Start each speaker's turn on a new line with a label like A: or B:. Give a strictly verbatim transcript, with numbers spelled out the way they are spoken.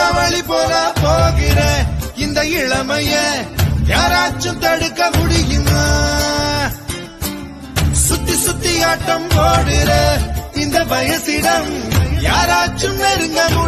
A: சூறாவளி போல போகிற இந்த இளமைய யாராச்சும் தடுக்க முடியுமா? சுத்தி சுத்தி ஆட்டம் போடுற இந்த வயசிடம் யாராச்சும் நெருங்க